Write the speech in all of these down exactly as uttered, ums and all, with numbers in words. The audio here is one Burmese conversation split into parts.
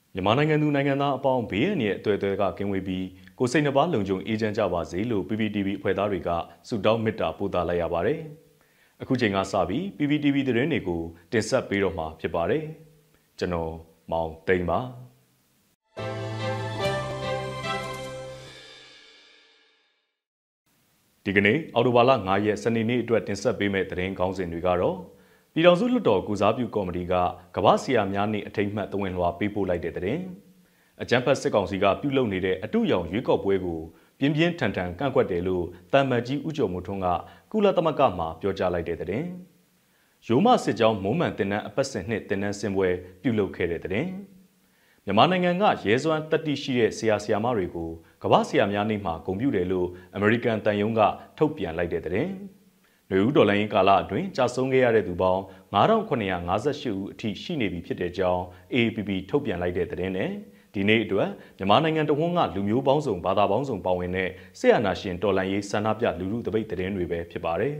မြန်မာနိုင်ငံသူနိုင်ငံသားအပေါင်းဘေးအန္တရာယ်အသွယ်အသွယ်ကကင်းဝေးပြီးကိုယ်စိတ်နှပါလုံခြုံအေးချမ်းကြပါစေလို့ ပီ ပီ တီ ဗီ အဖွဲ့သားတွေကဆုတောင်းမေတ္တာပို့သလိုက်ရပါတယ်။အခုချိန်ကစပြီး ပီ ပီ တီ ဗီ သတင်းတွေကိုတင်ဆက်ပေးတော့မှာဖြစ်ပါတယ်။ကျွန်တော်မောင်သိန်းပါဒီကနေ့အော်တိုဘာလ၅ရက်စနေနေ့အတွက်တင်ဆက်ပေးမယ့်သတင်းခေါင်းစဉ်တွေကတော့ပြည်ထောင်စုလွှတ်တော်ကုစားပြုကော်မတီကကမ္ဘာဆရာများနေ့အထိမ်းအမှတ်သဝင်လွှာပေးပို့လိုက်တဲ့သတင်းအကြံဖတ်စစ်ကောင်စီကပြုလုပ်နေတဲ့အတူရောင်ရွေးကောက်ပွဲကိုပြင်းပြင်းထန်ထန်ကန့်ကွက်တယ်လို့တမ္မတ်ကြီးဦးကျော်မိုးထွန်းကကုလသမဂ္ဂမှပြောကြားလိုက်တဲ့သတင်းရိုးမစစ်ကြောင်းမုံမှန်တင်နန်းအပတ်စဉ်နှစ်တင်နန်းစင်ပွဲပြုလုပ်ခဲ့တဲ့သတင်းမြန်မာနိုင်ငံကရဲစွမ်းတက်တိရှိတဲ့ဆရာဆရာမတွေကိုကမ္ဘာဆရာများနေ့မှာဂုဏ်ပြုတယ်လို့အမေရိကန်တန်ယုံကထုတ်ပြန်လိုက်တဲ့သတင်းနွေဦးဒေါ်လာရင်းကာလအတွင်းကြာဆုံးခဲ့ရတဲ့သူပေါင်းငါးထောင်ခုနှစ်ရာငါးဆယ်ရှစ်ဦးအထိရှိနေပြီဖြစ်တဲ့ကြောင်း အေ အေ ပီ ပီ ထုတ်ပြန်လိုက်တဲ့သတင်းနဲ့ဒီနေ့အတွက်မြန်မာနိုင်ငံတဝန်းကလူမျိုးပေါင်းစုံဘာသာပေါင်းစုံပါဝင်တဲ့ဆရာနာရှင်တော်လှန်ရေးဆန္ဒပြလူလူတပိတ်သတင်းတွေပဲဖြစ်ပါတယ်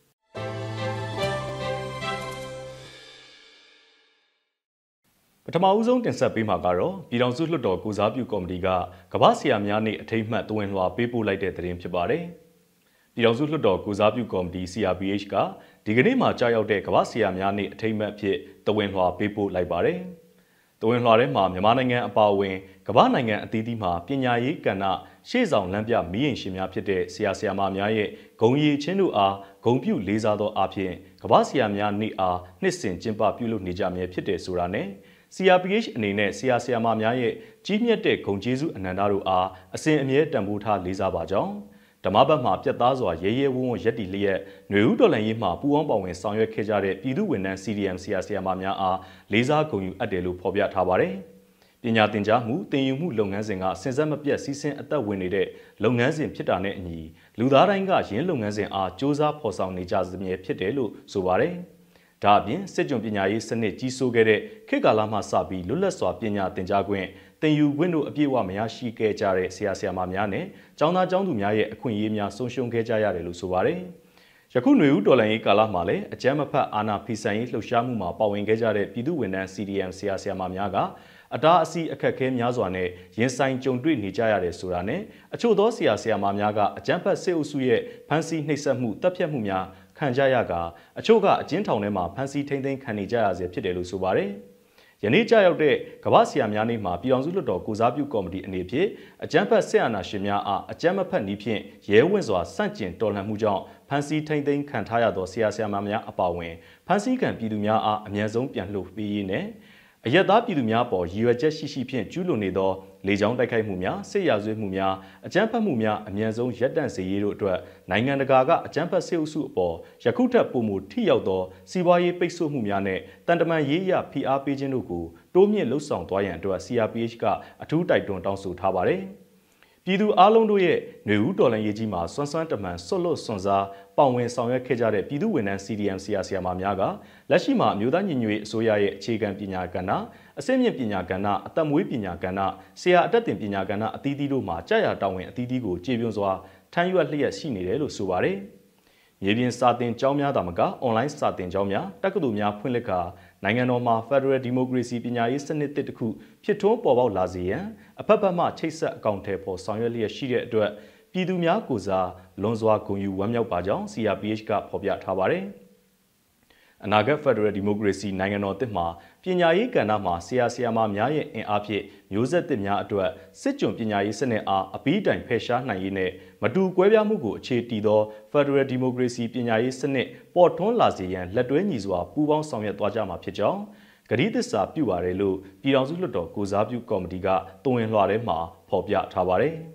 ပထမဦးဆုံးတင်ဆက်ပေးမှာကတော့ပြည်ထောင်စုလွှတ်တော်ကုစားပြုကော်မတီကကမ္ဘာဆရာများနေ့အထိမ်းအမှတ်သဝင်လွှာပေးပို့လိုက်တဲ့သတင်းဖြစ်ပါတယ်ပြည်ထောင်စုလွှတ်တော်ကုစားပြုကော်မတီ စီ အာർ ပီ အိတ် ကဒီကနေ့မှာကြာရောက်တဲ့ကမ္ဘာဆရာများနေ့အထိမ်းအမှတ်အဖြစ်သဝင်လွှာပေးပို့လိုက်ပါတယ်။သဝင်လွှာထဲမှာမြန်မာနိုင်ငံအပါအဝင်ကမ္ဘာနိုင်ငံအသီးသီးမှာပညာရေးကဏ္ဍရှေ့ဆောင်လမ်းပြမီးရင်ရှင်များဖြစ်တဲ့ဆရာဆရာမများရဲ့ဂုဏ်ရည်ချင်းတို့အားဂုဏ်ပြုလေးစားသောအဖြစ်ကမ္ဘာဆရာများနေ့အားနှစ်စဉ်ကျင်းပပြုလုပ်နေကြမြဲဖြစ်တယ်ဆိုတာနဲ့ စီ အာร์ ပီ အိတ် အနေနဲ့ဆရာဆရာမများရဲ့ကြီးမြတ်တဲ့ဂုဏ်ကျေးဇူးအနန္တတို့အားအစဉ်အမြဲတန်ဖိုးထားလေးစားပါကြောင်းဓမ္မဘတ်မှာပြတ်သားစွာရဲရဲဝံ့ဝံ့ရက်တီလျက်ຫນွေဦးတော်လှန်ရေးမှာပူးပေါင်းပါဝင်ဆောင်ရွက်ခဲ့ကြတဲ့ပြည်သူဝန်ထမ်း စီ ဒီ အမ် ဆရာဆရာမများအားလေးစားဂုဏ်ယူအပ်တယ်လို့ဖော်ပြထားပါတယ်။ပညာသင်ကြားမှုသင်ယူမှုလုပ်ငန်းစဉ်ကစင်စက်မပြတ်စီးဆင်းအသက်ဝင်နေတဲ့လုပ်ငန်းစဉ်ဖြစ်တာနဲ့အညီလူသားတိုင်းကရင်းလုပ်ငန်းစဉ်အားစ조사ဖော်ဆောင်နေကြစမြဲဖြစ်တယ်လို့ဆိုပါတယ်။ဒါအပြင်စစ်ကြုံပညာရေးစနစ်ကြီးစိုးခဲ့တဲ့ခေတ်ကာလမှစပြီးလွတ်လပ်စွာပညာသင်ကြားခွင့်သင်ယူခွင့်တို့အပြည့်အဝမရရှိခဲ့ကြတဲ့ဆရာဆရာမများနဲ့ကျောင်းသားကျောင်းသူများရဲ့အခွင့်အရေးများဆုံးရှုံးခဲ့ကြရတယ်လို့ဆိုပါတယ်။ယခုຫນွေဦးတော်လှန်ရေးကာလမှာလည်းအကြမ်းမဖက်အာဏာဖီဆန်ရေးလှုပ်ရှားမှုမှာပါဝင်ခဲ့ကြတဲ့ပြည်သူဝန်ထမ်း စီ ဒီ အမ် ဆရာဆရာမများကအတားအဆီးအခက်အခဲများစွာနဲ့ရင်ဆိုင်ကြုံတွေ့နေကြရတယ်ဆိုတာနဲ့အချို့သောဆရာဆရာမများကအကြမ်းဖက်စစ်အုပ်စုရဲ့ဖမ်းဆီးနှိပ်စက်မှုတပ်ဖြတ်မှုများခံကြရကအချို့ကအကျဉ်းထောင်ထဲမှာဖမ်းဆီးထိန်းသိမ်းခံနေကြရဆဲဖြစ်တယ်လို့ဆိုပါတယ်။ယနေ့ကြာရောက်တဲ့ကမ္ဘာဆရာများနေ့မှာပြည်ထောင်စုလွှတ်တော်ကုစားပြုကော်မတီအနေဖြင့်အကြမ်းဖက်ဆရာနာရှင်များအားအကြမ်းမဖက်နည်းဖြင့်ရဲဝံ့စွာစန့်ကျင်တော်လှန်မှုကြောင့်ဖမ်းဆီးထိန်းသိမ်းခံထားရသောဆရာဆရာမများအပါအဝင်ဖမ်းဆီးခံပြည်သူများအားအမြန်ဆုံးပြန်လွှတ်ပေးရေးနဲ့အရက်သားပြည်သူများပေါ်ရည်ရွယ်ချက်ရှိရှိဖြင့်ကျူးလွန်နေသောလေကြောင်းတိုက်ခိုက်မှုများစစ်ရာဇဝတ်မှုများအကြမ်းဖက်မှုများအမြန်ဆုံးရပ်တန့်စေရေးတို့အတွက်နိုင်ငံတကာကအကြမ်းဖက်စစ်အုပ်စုအပေါ်ယခုထက်ပိုမိုထိရောက်သောစီးပွားရေးပိတ်ဆို့မှုများနဲ့တန်တမာရေးရဖိအားပေးခြင်းတို့ကိုတိုးမြင့်လှုပ်ဆောင်သွားရန်အတွက် စီ အာร์ ပီ အိတ် ကအထူးတိုက်တွန်းတောင်းဆိုထားပါတယ်။ပြည်သူအလုံးတို့ရဲ့ຫນွေဦးတော်လှန်ရေးကြီးမှာစွမ်းစွမ်းတမန်ဆွတ်လွတ်စွန့်စားပေါဝင်ဆောင်ရွက်ခဲ့ကြတဲ့ပြည်သူဝန်ထမ်း စီ ဒီ အမ် ဆရာဆရာမများကလက်ရှိမှာအမျိုးသားညီညွတ်ရေးအစိုးရရဲ့အခြေခံပညာကဏ္ဍအစစ်မြင့်ပညာကဏ္ဍအသက်မွေးပညာကဏ္ဍဆရာအတတ်တင်ပညာကဏ္ဍအသီးသီးတို့မှာကြာရတာဝန်အသီးသီးကိုကျေပြွန်စွာထမ်းရွက်လျက်ရှိနေတယ်လို့ဆိုပါတယ်။မြေပြင်စာသင်ကျောင်းများသာမကအွန်လိုင်းစာသင်ကျောင်းများတက္ကသိုလ်များဖွင့်လှစ်ကာနိုင်ငံတော်မှာ Federal Democracy ပညာရေးစနစ်တစ်ခုဖြစ်ထွန်းပေါ်ပေါက်လာစေရန်အဖက်ဖက်မှချိတ်ဆက်အကောင့်ထဲပေါ်ဆောင်ရွက်လျက်ရှိတဲ့အတွက်ပြည်သူများကိုစားလွန်စွာဂုဏ်ယူဝမ်းမြောက်ပါကြောင်း စီ အာร์ ပီ အိတ် ကဖော်ပြထားပါတယ်။အနာဂတ် Federal Democracy နိုင်ငံတော်တစ်မှာပညာရေးကဏ္ဍမှာဆရာဆရာမများရဲ့အင်အားဖြင့်မျိုးဆက်သစ်များအတွက်စစ်ကြုံပညာရေးစနစ်အားအပီးတိုင်ဖယ်ရှားနိုင်ရေးနဲ့မတူကွဲပြားမှုကိုအခြေတည်သော Federal Democracy ပညာရေးစနစ်ပေါ်ထွန်းလာစေရန်လက်တွဲညီစွာပူးပေါင်းဆောင်ရွက်သွားကြမှာဖြစ်ကြောင်းကတိသစ္စာပြုပါတယ်လို့ပြည်ထောင်စုလွှတ်တော်ကိုစားပြုကော်မတီကသဝင်လွှာထဲမှာဖော်ပြထားပါတယ်။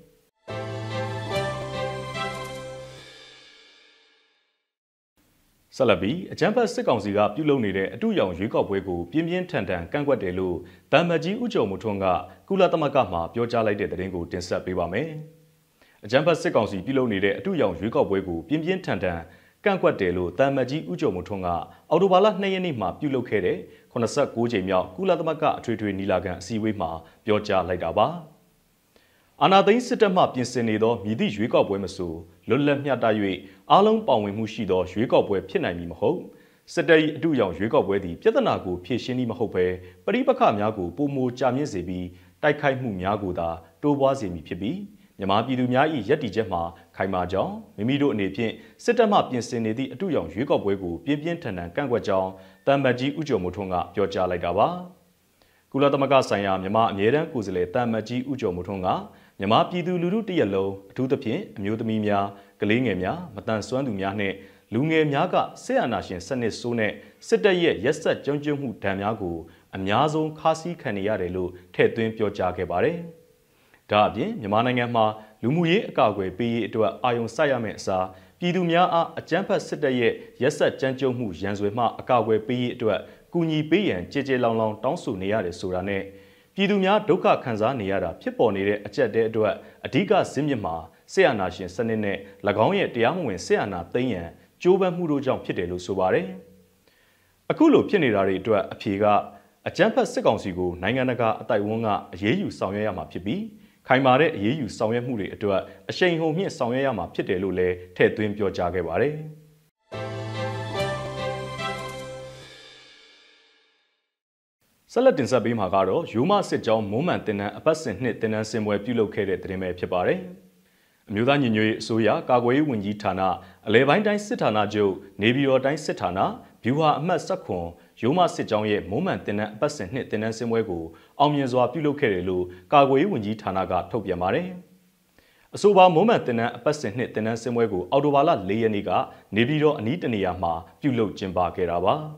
ဆက်လက်ပြီးအကြမ်းဖက်စစ်ကောင်စီကပြုလုပ်နေတဲ့အတူရောင်ရွေးကောက်ပွဲကိုပြင်းပြင်းထန်ထန်ကန့်ကွက်တယ်လို့တမ္မတ်ကြီးဦးကျော်မိုးထွန်းကကုလသမဂ္ဂမှပြောကြားလိုက်တဲ့သတင်းကိုတင်ဆက်ပေးပါမယ်။အကြမ်းဖက်စစ်ကောင်စီပြုလုပ်နေတဲ့အတူရောင်ရွေးကောက်ပွဲကိုပြင်းပြင်းထန်ထန်ကန့်ကွက်တယ်လို့တမ္မတ်ကြီးဦးကျော်မိုးထွန်းကအော်တိုဘာလနှစ်ရက်နေ့မှာပြုလုပ်ခဲ့တဲ့ခုနှစ်ဆယ့်ကိုးကြိမ်မြောက်ကုလသမဂ္ဂအထွေထွေညီလာခံအစည်းအဝေးမှာပြောကြားလိုက်တာပါ။အာဏာသိမ်းစစ်တပ်မှပြင်ဆင်နေသောမြည်သည့်ရွေးကောက်ပွဲမဆိုလွတ်လပ်မျှတ၍အားလုံးပါဝင်မှုရှိသောရွေးကောက်ပွဲဖြစ်နိုင်မည်မဟုတ်စစ်တပ်၏အတူရောင်ရွေးကောက်ပွဲသည်ပြဿနာကိုဖြေရှင်းသည်မဟုတ်ဘဲပဋိပက္ခများကိုပုံမကြာမြင့်စေပြီးတိုက်ခိုက်မှုများကိုသာတိုးပွားစေမည်ဖြစ်ပြီးမြန်မာပြည်သူများ၏ရည်တည်ချက်မှာခိုင်မာကြောင်းမိမိတို့အနေဖြင့်စစ်တပ်မှပြင်ဆင်နေသည့်အတူရောင်ရွေးကောက်ပွဲကိုပြင်းပြင်းထန်ထန်ကန့်ကွက်ကြောင်းတမ်မတ်ကြီးဦးကျော်မိုးထွန်းကပြောကြားလိုက်တာပါကုလသမဂ္ဂဆိုင်ရာမြန်မာအမြဲတမ်းကိုယ်စားလှယ်တမ်မတ်ကြီးဦးကျော်မိုးထွန်းကမြန်မာပြည်သူလူထုတရက်လုံးအထူးသဖြင့်အမျိုးသမီးများကလေးငယ်များမတန်ဆွမ်းသူများနှင့်လူငယ်များကစစ်အာဏာရှင်စနစ်ဆိုးနဲ့စစ်တပ်ရဲ့ရက်စက်ကြုံကြုံမှုဒဏ်များကိုအများဆုံးခါးစည်းခံနေရတယ်လို့ထည့်သွင်းပြောကြားခဲ့ပါတယ်။ဒါအပြင်မြန်မာနိုင်ငံမှာလူမှုရေးအကာအကွယ်ပေးရေးအတွက်အာရုံစိုက်ရမယ့်အစားပြည်သူများအားအကြမ်းဖက်စစ်တပ်ရဲ့ရက်စက်ကြမ်းကြုံမှုရန်ဆွေမှအကာအကွယ်ပေးရေးအတွက်ကူညီပေးရန်ကြည်ကြည်လောင်လောင်တောင်းဆိုနေရတယ်ဆိုတာနဲ့ပြည်သူများဒုက္ခခံစားနေရတာဖြစ်ပေါ်နေတဲ့အကျပ်တဲအတွက်အဓိကဇစ်မြစ်မှာစစ်အာဏာရှင်စနစ်နဲ့၎င်းရဲ့တရားမဝင်စစ်အာဏာသိမ်းရန်ကြိုးပမ်းမှုတို့ကြောင့်ဖြစ်တယ်လို့ဆိုပါတယ်။အခုလိုဖြစ်နေတာတွေအတွက်အဖြေကအကြမ်းဖက်စစ်ကောင်စီကိုနိုင်ငံတကာအတိုက်အဝန်းကအရေးယူဆောင်ရွက်ရမှာဖြစ်ပြီးခိုင်မာတဲ့အရေးယူဆောင်ရွက်မှုတွေအတွက်အရှိန်ဟုန်မြင့်ဆောင်ရွက်ရမှာဖြစ်တယ်လို့လည်းထည့်သွင်းပြောကြားခဲ့ပါတယ်။ဆက်လက်တင်ဆက်ပေးမှာကတော့ရိုးမစစ်ကြောင်းမုံမှန်တင်နန်းအပတ်စဉ်နှစ်တင်နန်းစင်ပွဲပြုလုပ်ခဲ့တဲ့သတင်းပဲဖြစ်ပါတယ်။အမျိုးသားညီညွတ်ရေးအစိုးရကာကွယ်ရေးဝန်ကြီးဌာနအလဲပိုင်းတိုင်းစစ်ဌာနချုပ်နေပြည်တော်တိုင်းစစ်ဌာနဗျူဟာအမှတ်၁၇ရိုးမစစ်ကြောင်းရဲ့မုံမှန်တင်နန်းအပတ်စဉ်နှစ်တင်နန်းစင်ပွဲကိုအောင်မြင်စွာပြုလုပ်ခဲ့တယ်လို့ကာကွယ်ရေးဝန်ကြီးဌာနကထုတ်ပြန်ပါတယ်။အဆိုပါမုံမှန်တင်နန်းအပတ်စဉ်နှစ်တင်နန်းစင်ပွဲကိုအော်တိုဘာလ၄ရက်နေ့ကနေပြည်တော်အနီးတနေရာမှာပြုလုပ်ကျင်းပခဲ့တာပါ။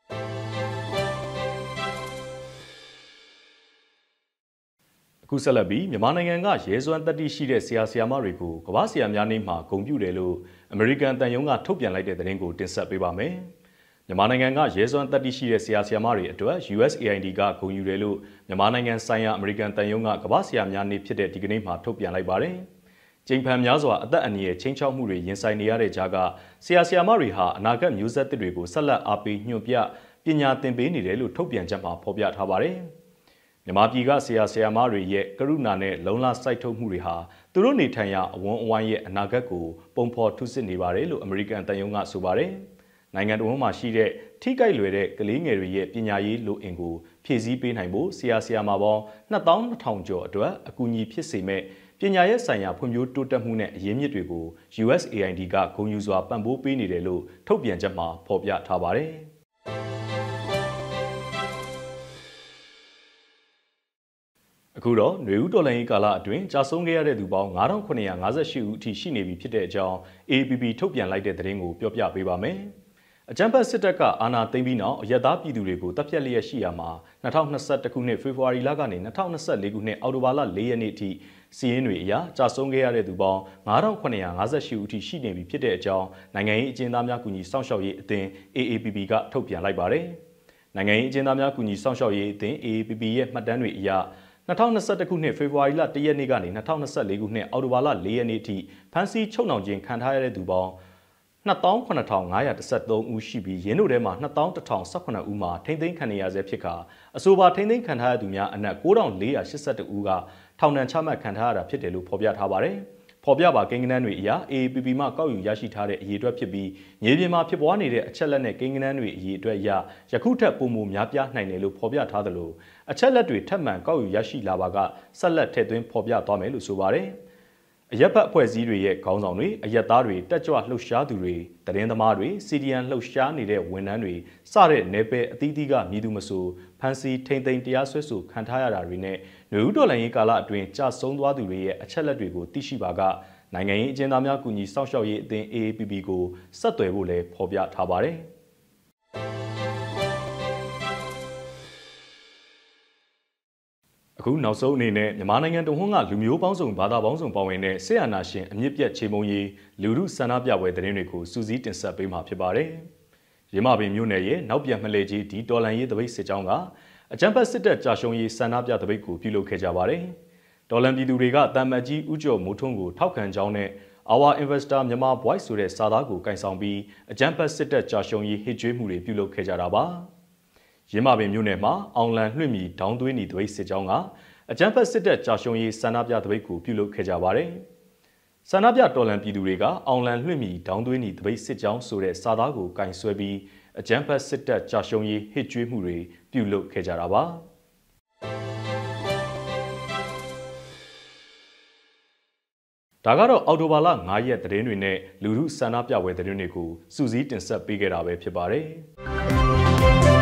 အခုဆက်လက်ပြီးမြန်မာနိုင်ငံကရဲစွမ်းတတိရှိတဲ့ဆရာဆရာမတွေကိုကမ္ဘာဆရာများနေ့မှာဂုဏ်ပြုတယ်လို့အမေရိကန်တန်ယုံကထုတ်ပြန်လိုက်တဲ့သတင်းကိုတင်ဆက်ပေးပါမယ်။မြန်မာနိုင်ငံကရဲစွမ်းတတိရှိတဲ့ဆရာဆရာမတွေအတွက် U S A I D ကဂုဏ်ယူတယ်လို့မြန်မာနိုင်ငံဆိုင်ရာအမေရိကန်တန်ယုံကကမ္ဘာဆရာများနေ့ဖြစ်တဲ့ဒီကနေ့မှာထုတ်ပြန်လိုက်ပါတယ်။ကျင်းပန်များစွာအသက်အန္တရာယ်ချင်းချောက်မှုတွေရင်ဆိုင်နေရတဲ့ကြားကဆရာဆရာမတွေဟာအနာဂတ်မျိုးဆက်သစ်တွေကိုဆက်လက်အားပေးညွှန်ပြပညာသင်ပေးနေတယ်လို့ထုတ်ပြန်ချက်မှာဖော်ပြထားပါတယ်။မြန်မာပြည်ကဆရာဆရာမတွေရဲ့ကရုဏာနဲ့လုံလစိုက်ထုတ်မှုတွေဟာသူတို့နေထိုင်ရာအဝန်းအဝိုင်းရဲ့အနာဂတ်ကိုပုံဖော်ထုစစ်နေပါတယ်လို့အမေရိကန်တန်ယုံကဆိုပါတယ်။နိုင်ငံတော်မှာရှိတဲ့ထိကြိုက်လွယ်တဲ့ကလေးငယ်တွေရဲ့ပညာရေးလိုအင်ကိုဖြည့်ဆည်းပေးနိုင်ဖို့ဆရာဆရာမပေါင်းနှစ်သောင်းနှစ်ထောင်ကျော်အတွက်အကူအညီဖြစ်စေမဲ့ပညာရေးဆိုင်ရာဖွံ့ဖြိုးတိုးတက်မှုနဲ့အရင်းမြစ်တွေကို U S A I D ကဂုဏ်ယူစွာပံ့ပိုးပေးနေတယ်လို့ထုတ်ပြန်ချက်မှာဖော်ပြထားပါတယ်။အခုတော့ຫນွေဦးတော်လှန်ရေးကာလအတွင်းကြာဆုံးခဲ့ရတဲ့သူပေါင်းငါးထောင်ခုနှစ်ရာငါးရှစ်ဦးအထိရှိနေပြီဖြစ်တဲ့အကြောင်း A P P ထုတ်ပြန်လိုက်တဲ့သတင်းကိုပြောပြပေးပါမယ်။အကြမ်းဖက်စစ်တပ်ကအာဏာသိမ်းပြီးနောက်အရက်သားပြည်သူတွေကိုတပ်ဖြတ်လျက်ရှိရာမှာ၂၀၂၁ခုနှစ်ဖေဖော်ဝါရီလကနေ၂၀၂၄ခုနှစ်အောက်တိုဘာလ၄ရက်နေ့အထိစီးရင်တွေအရကြာဆုံးခဲ့ရတဲ့သူပေါင်းငါးထောင်ခုနှစ်ရာငါးရှစ်ဦးအထိရှိနေပြီဖြစ်တဲ့အကြောင်းနိုင်ငံရေးအကျဉ်းသားများကူညီစောင့်ရှောက်ရေးအသင်း A A P P ကထုတ်ပြန်လိုက်ပါတယ်။နိုင်ငံရေးအကျဉ်းသားများကူညီစောင့်ရှောက်ရေးအသင်း A A P P ရဲ့မှတ်တမ်းတွေအရ၂၀၂၁ခုနှစ်ဖေဖော်ဝါရီလ၁ရက်နေ့ကနေ၂၀၂၄ခုနှစ်အောက်တိုဘာလ၄ရက်နေ့အထိဖမ်းဆီးချုပ်နှောင်ခြင်းခံထားရတဲ့သူပေါင်း၂သောင်းခုနှစ်ထောင်ငါးရာ၁၃ဦးရှိပြီးရင်းတို့ထဲမှာ၂သောင်းတစ်ထောင်၁၈ဦးမှာထိမ့်သိမ်းခံနေရဆဲဖြစ်ကာအဆိုပါထိမ့်သိမ်းခံထားရသူများအနက်၉ထောင်၄ရာ၈၁ဦးကထောင်ဒဏ်ချမှတ်ခံထားရတာဖြစ်တယ်လို့ဖော်ပြထားပါတယ်။ဖော်ပြပါကိန်းဂဏန်းတွေအရ A A P P မှကောက်ယူရရှိထားတဲ့အရေးအတွက်ဖြစ်ပြီးမြေပြင်မှာဖြစ်ပွားနေတဲ့အချက်လက်နဲ့ကိန်းဂဏန်းတွေအရေးအတွက်အရယခုထက်ပိုမိုများပြားနိုင်တယ်လို့ဖော်ပြထားသလိုအချက်လက်တွေထပ်မံကောက်ယူရရှိလာပါကဆက်လက်ထည့်သွင်းဖော်ပြသွားမယ်လို့ဆိုပါတယ်။အရက်ဖက်အဖွဲ့အစည်းတွေရဲ့ခေါင်းဆောင်တွေအရက်သားတွေတက်ကြွလှုပ်ရှားသူတွေသတင်းသမားတွေစီဒီအန်လှုပ်ရှားနေတဲ့ဝန်ထမ်းတွေစတဲ့နယ်ပယ်အသီးသီးကမြည်သူမဆိုဖမ်းဆီးထိန်သိမ်းတရားစွဲဆိုခံထားရတာတွေနဲ့ຫນွေဦးတော်လှန်ရေးကာလအတွင်းကြာဆုံးသွားသူတွေရဲ့အချက်လက်တွေကိုသိရှိပါကနိုင်ငံရေးအကျဉ်းသားများကူညီစောင့်ရှောက်ရေးအသင်း A A P P ကိုဆက်သွယ်ဖို့လည်းဖော်ပြထားပါတယ်။အခုနောက်ဆုံးအနေနဲ့မြန်မာနိုင်ငံတဝန်းကလူမျိုးပေါင်းစုံဘာသာပေါင်းစုံပါဝင်တဲ့ဆေးအာဏာရှင်အမြင့်ပြတ်ချေမှုန်းရေးလူထုဆန္ဒပြပွဲသတင်းတွေကိုစူးစီးတင်ဆက်ပေးမှာဖြစ်ပါတယ်။ရမပင်မြို့နယ်ရဲ့နောက်ပြန်မလဲကြီးဒီတော်လန်ရေးတပိတ်စစ်ကြောင်းကအကြမ်းဖက်စစ်တပ်ကြာရှုံးရေးဆန္ဒပြတပိတ်ကိုပြုလုပ်ခဲ့ကြပါတယ်။တော်လန်ပြည်သူတွေကတမ်မတ်ကြီးဦးကျော်မိုးထွန်းကိုထောက်ခံကြောင်းနဲ့ Our Investor မြန်မာ Voice ဆိုတဲ့စာသားကိုကင်ဆောင်ပြီးအကြမ်းဖက်စစ်တပ်ကြာရှုံးရေးဟစ်ကြွေးမှုတွေပြုလုပ်ခဲ့ကြတာပါ။ရင်းမာပင်မြို့နယ်မှာအောင်လန်လွှင့်မီဒေါင်းသွေးနီတပိတ်စစ်ကြောင်းကအကြမ်းဖက်စစ်တပ်ကြာရှုံးရေးဆန္ဒပြတပိတ်ကိုပြုလုပ်ခဲ့ကြပါတယ်။ဆန္ဒပြတော်လန်ပြည်သူတွေကအောင်လန်လွှင့်မီဒေါင်းသွေးနီတပိတ်စစ်ကြောင်းဆိုတဲ့စာသားကိုကင်ဆွဲပြီးအကြမ်းဖက်စစ်တပ်ကြာရှုံးရေးဟစ်ကြွေးမှုတွေပြုလုပ်ခဲ့ကြတာပါဒါကတော့အော်တိုဘာလ၅ရက်သတင်းတွေနဲ့လူထုဆန္ဒပြပွဲသတင်းတွေကိုစူးစီးတင်ဆက်ပေးခဲ့တာပဲဖြစ်ပါတယ်